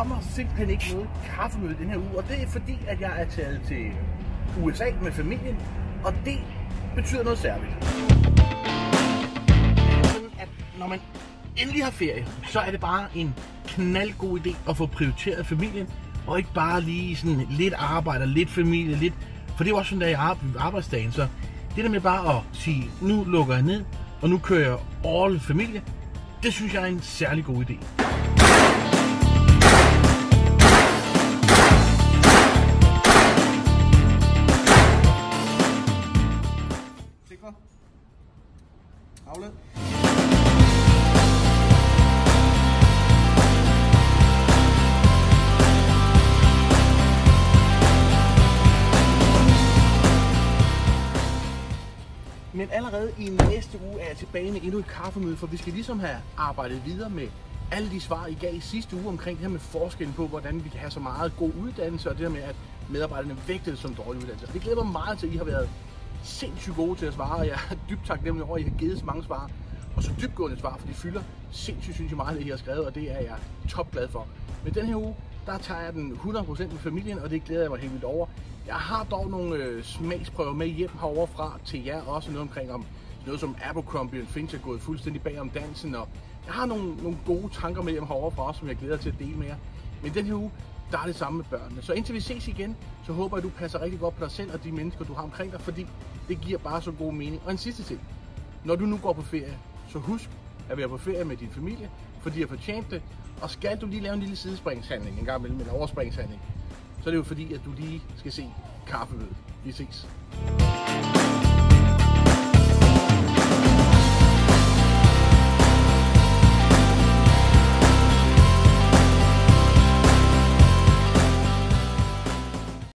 kommer simpelthen ikke noget kaffemøde den her uge, og det er fordi, at jeg er taget til USA med familien, og det betyder noget særligt. At når man endelig har ferie, så er det bare en knaldgod idé at få prioriteret familien, og ikke bare lige sådan lidt arbejde, lidt familie, lidt, for det er jo også sådan der i arbejdsdagen, så det der med bare at sige, nu lukker jeg ned, og nu kører jeg all familie, det synes jeg er en særlig god idé. Sikre. Afled. Men allerede i næste uge er jeg tilbage med endnu et kaffemøde, for vi skal ligesom have arbejdet videre med alle de svar, I gav i sidste uge omkring det her med forskellen på, hvordan vi kan have så meget god uddannelse, og det her med, at medarbejderne vægter det som dårlig uddannelse. Og det glæder mig meget til, at I har været sindssygt gode til at svare, og jeg er dybt taknemmelig over, at I har givet så mange svar, og så dybtgående svar, for de fylder sindssygt, synes jeg, meget, det I har skrevet, og det er jeg topglad for. Men den her uge, der tager jeg den 100% med familien, og det glæder jeg mig helt vildt over. Jeg har dog nogle smagsprøver med hjem herovre fra til jer, også noget omkring om noget som Abercrombie & Fitch er gået fuldstændig bag om dansen, og jeg har nogle gode tanker med hjem herovre fra, som jeg glæder til at dele med jer. Men den her uge, der er det samme med børnene. Så indtil vi ses igen, så håber jeg, at du passer rigtig godt på dig selv og de mennesker, du har omkring dig, fordi det giver bare så god mening. Og en sidste ting. Når du nu går på ferie, så husk at være på ferie med din familie, fordi de har fortjent det. Og skal du lige lave en lille sidespringshandling en gang imellem, en overspringshandling, så er det jo fordi, at du lige skal se kaffemødet. Vi ses.